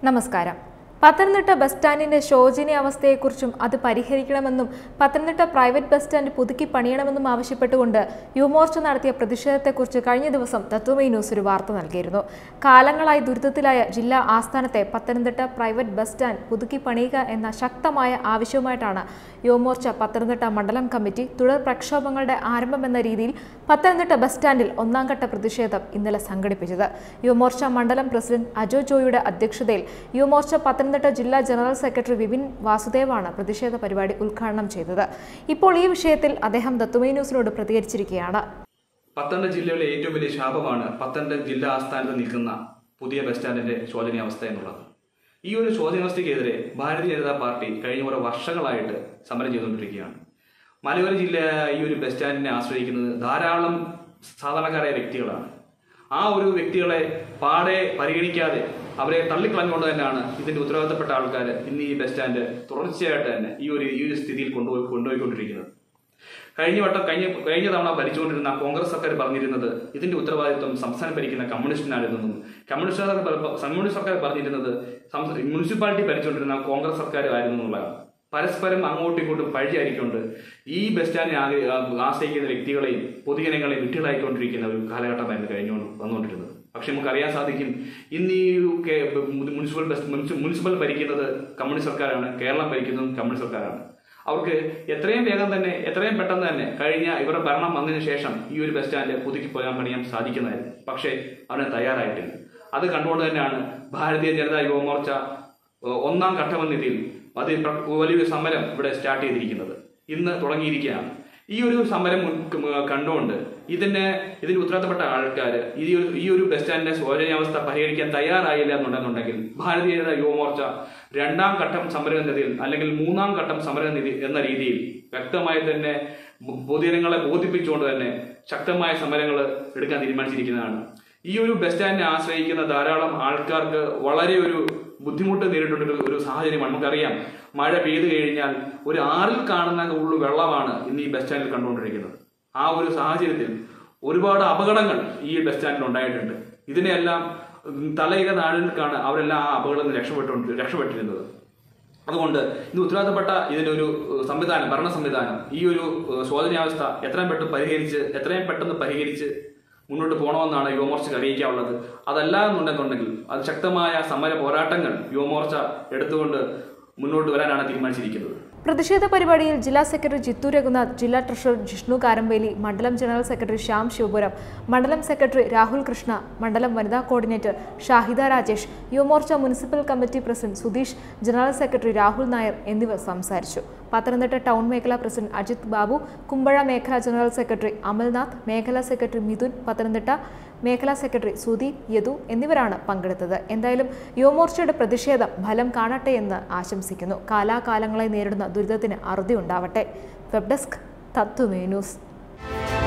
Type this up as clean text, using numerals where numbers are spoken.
നമസ്കാരം. പത്തനംതിട്ട ബസ് സ്റ്റാൻഡിന്റെ ശോചനീയാവസ്ഥയെക്കുറിച്ചും അത് പരിഹരിക്കണമെന്നും പത്തനംതിട്ട പ്രൈവറ്റ് ബസ് സ്റ്റാൻഡ് പുതുക്കി പണിയണമെന്നും ആവശ്യപ്പെട്ടുകൊണ്ട് യുവമോർച്ച നടത്തിയ പ്രതിഷേധത്തെക്കുറിച്ച് കഴിഞ്ഞ ദിവസം തത്വമയി ന്യൂസ് ഒരു വാർത്ത നൽകിയിരുന്നു. കാലങ്ങളായി ദുരിതത്തിലായ ജില്ലാ ആസ്ഥാനത്തെ പത്തനംതിട്ട പ്രൈവറ്റ് ബസ് സ്റ്റാൻഡ് പുതുക്കി പണിയുക എന്ന ശക്തമായ ആവശ്യവുമായിട്ടാണ് യുവമോർച്ച പത്തനംതിട്ട മണ്ഡലം കമ്മിറ്റി തുടർ പ്രക്ഷോഭങ്ങളുടെ ആരംഭമെന്ന രീതിയിൽ പത്തനംതിട്ട ബസ് സ്റ്റാൻഡിൽ ഒന്നാംഘട്ട പ്രതിഷേധം ഇന്നലെ സംഘടിപ്പിച്ചത്. യുവമോർച്ച മണ്ഡലം പ്രസിഡന്റ് അജോ ജോയുടെ അധ്യക്ഷതയിൽ യുവമോർച്ച പത്തനംതിട്ട ജില്ലാ ജനറൽ സെക്രട്ടറി വിപിൻ വാസുദേവാണ് പ്രതിഷേധ പരിപാടി ഉദ്ഘാടനം ചെയ്തത്. ഇപ്പോൾ ഈ വിഷയത്തിൽ അദ്ദേഹം തത്വമയി ന്യൂസിനോട് പ്രതികരിച്ചിരിക്കുകയാണ്. പത്തനംതിട്ട ജില്ലയിലെ ഏറ്റവും വലിയ ശാപമാണ് പത്തനംതിട്ട ജില്ലാ ആസ്ഥാനത്ത് നിൽക്കുന്ന പുതിയ ബസ് സ്റ്റാൻഡിന്റെ ശോചനീയാവസ്ഥ എന്നുള്ളത്. ഈ ഒരു ശോചനീയാവസ്ഥയ്ക്കെതിരെ ഭാരതീയ ജനതാ പാർട്ടി കഴിഞ്ഞ കുറെ വർഷങ്ങളായിട്ട് സമരം ചെയ്തുകൊണ്ടിരിക്കുകയാണ്. മലയോര ജില്ല ഈ ഒരു ബസ് സ്റ്റാൻഡിനെ ആശ്രയിക്കുന്നത് ധാരാളം സാധാരണക്കാരായ വ്യക്തികളാണ്. ആ ഒരു വ്യക്തികളെ പാടെ പരിഗണിക്കാതെ അവരെ തള്ളിക്കളഞ്ഞുകൊണ്ട് തന്നെയാണ് ഇതിന്റെ ഉത്തരവാദിത്തപ്പെട്ട ആൾക്കാർ ഇന്ന് ഈ ബസ് സ്റ്റാൻഡ് തുടർച്ചയായിട്ട് തന്നെ ഈ ഒരു സ്ഥിതിയിൽ കൊണ്ടുപോയിക്കൊണ്ടിരിക്കുന്നത്. കഴിഞ്ഞ തവണ ഭരിച്ചുകൊണ്ടിരുന്ന കോൺഗ്രസ് സർക്കാർ പറഞ്ഞിരുന്നത് ഇതിന്റെ ഉത്തരവാദിത്വം സംസ്ഥാനം ഭരിക്കുന്ന കമ്മ്യൂണിസ്റ്റിനായിരുന്നെന്നും കമ്മ്യൂണിസ്റ്റ് സർക്കാർ പറഞ്ഞിരുന്നത് മുനിസിപ്പാലിറ്റി ഭരിച്ചുകൊണ്ടിരുന്ന കോൺഗ്രസ് സർക്കാർ ആയിരുന്നു എന്നുള്ളതാണ്. പരസ്പരം അങ്ങോട്ടും ഇങ്ങോട്ടും പഴിചാരിക്കൊണ്ട് ഈ ബസ് സ്റ്റാൻഡിനെ ആശ്രയിക്കുന്ന വ്യക്തികളെയും പൊതുജനങ്ങളെയും വിട്ടുകളായിക്കൊണ്ടിരിക്കുന്ന ഒരു കാലഘട്ടമായിരുന്നു വന്നുകൊണ്ടിരുന്നത്. പക്ഷെ നമുക്കറിയാൻ സാധിക്കും, ഇന്ന് ഈ മുനിസിപ്പൽ ഭരിക്കുന്നത് കമ്മ്യൂണിസ്റ്റ് സർക്കാരാണ്, കേരളം ഭരിക്കുന്നതും കമ്മ്യൂണിസ്റ്റ് സർക്കാരാണ്. അവർക്ക് എത്രയും പെട്ടെന്ന് തന്നെ കഴിഞ്ഞ ഇവരുടെ ഭരണം വന്നതിന് ശേഷം ഈ ഒരു ബസ് സ്റ്റാൻഡ് പുതുക്കി പണിയാൻ സാധിക്കുന്നതായിരുന്നു. പക്ഷേ അവന് തയ്യാറായിട്ടില്ല. അത് കണ്ടുകൊണ്ട് തന്നെയാണ് ഭാരതീയ ജനതാ യുവമോർച്ച ഒന്നാം ഘട്ടമെന്ന രീതിയിൽ വലിയൊരു സമരം ഇവിടെ സ്റ്റാർട്ട് ചെയ്തിരിക്കുന്നത്. ഇന്ന് തുടങ്ങിയിരിക്കുകയാണ്. ഈ ഒരു സമരം കണ്ടുകൊണ്ട് ഇതിന് ഉത്തരവാദിത്തപ്പെട്ട ആൾക്കാർ ഈ ഒരു ബസ് സ്റ്റാൻഡിന്റെ ശോചനീയാവസ്ഥ പരിഹരിക്കാൻ തയ്യാറായില്ല എന്നുണ്ടെന്നുണ്ടെങ്കിൽ ഭാരതീയ ജനതാ യുവമോർച്ച രണ്ടാം ഘട്ടം സമരനിധിയിൽ അല്ലെങ്കിൽ മൂന്നാം ഘട്ടം സമരനിധി എന്ന രീതിയിൽ വ്യക്തമായി തന്നെ പൊതുജനങ്ങളെ ബോധിപ്പിച്ചുകൊണ്ട് തന്നെ ശക്തമായ സമരങ്ങൾ എടുക്കാൻ തീരുമാനിച്ചിരിക്കുന്നതാണ്. ഈ ഒരു ബസ് സ്റ്റാൻഡിനെ ആശ്രയിക്കുന്ന ധാരാളം ആൾക്കാർക്ക് വളരെ ഒരു ബുദ്ധിമുട്ട് നേരിട്ടുള്ള ഒരു സാഹചര്യമാണ്. നമുക്കറിയാം, മഴ പെയ്തു കഴിഞ്ഞാൽ ഒരു ആറിൽ കാണുന്ന ഉള്ളു വെള്ളമാണ് ഇന്ന് ഈ ബസ് സ്റ്റാൻഡിൽ കണ്ടുകൊണ്ടിരിക്കുന്നത്. ആ ഒരു സാഹചര്യത്തിൽ ഒരുപാട് അപകടങ്ങൾ ഈ ബസ് സ്റ്റാൻഡിൽ ഉണ്ടായിട്ടുണ്ട്. ഇതിനെല്ലാം തലയിക നാടുകൾക്കാണ് അവരെല്ലാം ആ അപകടത്തിൽ രക്ഷപ്പെട്ടിരുന്നത്. അതുകൊണ്ട് ഇന്ന് ഉത്തരവാദിത്തപ്പെട്ട ഇതിന്റെ ഒരു ഭരണ സംവിധാനം ഈ ഒരു ശോചനീയാവസ്ഥ എത്രയും പെട്ടെന്ന് പരിഹരിച്ച് മുന്നോട്ട് പോകണമെന്നാണ് യുവമോർച്ചയ്ക്ക് അറിയിക്കാനുള്ളത്. അതല്ല എന്നുണ്ടെന്നുണ്ടെങ്കിൽ അത് ശക്തമായ സമര പോരാട്ടങ്ങൾ യുവമോർച്ച എടുത്തുകൊണ്ട് മുന്നോട്ട് വരാനാണ് തീരുമാനിച്ചിരിക്കുന്നത്. പ്രതിഷേധ പരിപാടിയിൽ ജില്ലാ സെക്രട്ടറി ജിത്തു രഘുനാഥ്, ജില്ലാ ട്രഷറർ ജിഷ്ണു കാരമ്പേലി, മണ്ഡലം ജനറൽ സെക്രട്ടറി ശ്യാം ശിവപുരം, മണ്ഡലം സെക്രട്ടറി രാഹുൽ കൃഷ്ണ, മണ്ഡലം വനിതാ coordinator Shahida Rajesh, Yuvamorcha municipal committee president Sudheesh, general secretary Rahul Nair എന്നിവർ സംസാരിച്ചു. പത്തനംതിട്ട ടൗൺ മേഖലാ പ്രസിഡന്റ് അജിത് ബാബു, കുമ്പഴ മേഖലാ ജനറൽ സെക്രട്ടറി അമൽനാഥ്, മേഖലാ സെക്രട്ടറി മിഥുൻ, പത്തനംതിട്ട മേഖലാ സെക്രട്ടറി സുദീപ് യദു എന്നിവരാണ് പങ്കെടുത്തത്. എന്തായാലും യുവമോർച്ചയുടെ പ്രതിഷേധം ഫലം കാണട്ടെ എന്ന് ആശംസിക്കുന്നു. കാലാകാലങ്ങളെ നേരിടുന്ന ദുരിതത്തിന് അറുതി ഉണ്ടാവട്ടെ. Web desk Tatwamayi news.